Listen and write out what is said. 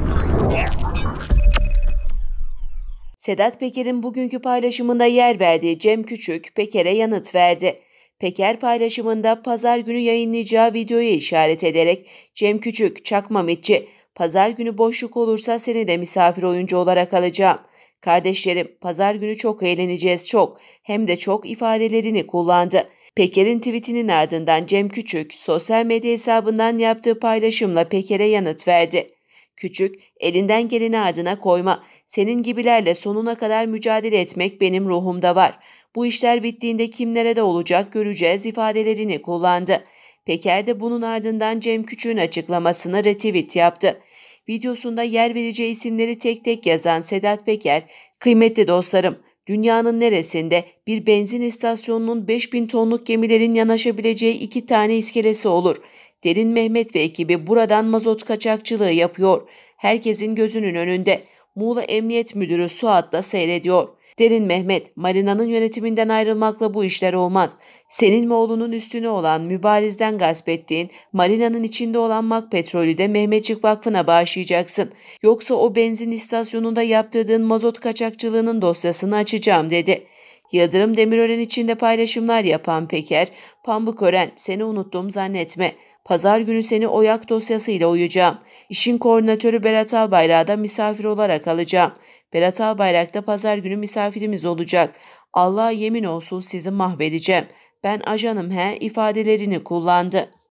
Sedat Peker'in bugünkü paylaşımında yer verdiği Cem Küçük, Peker'e yanıt verdi. Peker paylaşımında pazar günü yayınlayacağı videoya işaret ederek Cem Küçük, çakma mitçi, pazar günü boşluk olursa seni de misafir oyuncu olarak alacağım. Kardeşlerim, pazar günü çok eğleneceğiz çok, hem de çok ifadelerini kullandı. Peker'in tweetinin ardından Cem Küçük, sosyal medya hesabından yaptığı paylaşımla Peker'e yanıt verdi. Küçük, elinden geleni ardına koyma. Senin gibilerle sonuna kadar mücadele etmek benim ruhumda var. Bu işler bittiğinde kimlere de olacak göreceğiz ifadelerini kullandı. Peker de bunun ardından Cem Küçük'ün açıklamasını retweet yaptı. Videosunda yer vereceği isimleri tek tek yazan Sedat Peker, "Kıymetli dostlarım, dünyanın neresinde bir benzin istasyonunun 5.000 tonluk gemilerin yanaşabileceği 2 tane iskelesi olur? Derin Mehmet ve ekibi buradan mazot kaçakçılığı yapıyor. Herkesin gözünün önünde. Muğla Emniyet Müdürü Suat da seyrediyor. Derin Mehmet, marinanın yönetiminden ayrılmakla bu işler olmaz. Senin oğlunun üstüne olan mübarizden gasp ettiğin marinanın içinde olan mak petrolü de Mehmetçik Vakfı'na bağışlayacaksın. Yoksa o benzin istasyonunda yaptırdığın mazot kaçakçılığının dosyasını açacağım dedi. Yıldırım Demirören içinde paylaşımlar yapan Peker, "Pambıkören, seni unuttum zannetme. Pazar günü seni Oyak dosyasıyla uyacağım. İşin koordinatörü Berat Albayrak'ı da misafir olarak alacağım. Berat Albayrak da pazar günü misafirimiz olacak. Allah'a yemin olsun sizi mahvedeceğim. Ben ajanım he" ifadelerini kullandı.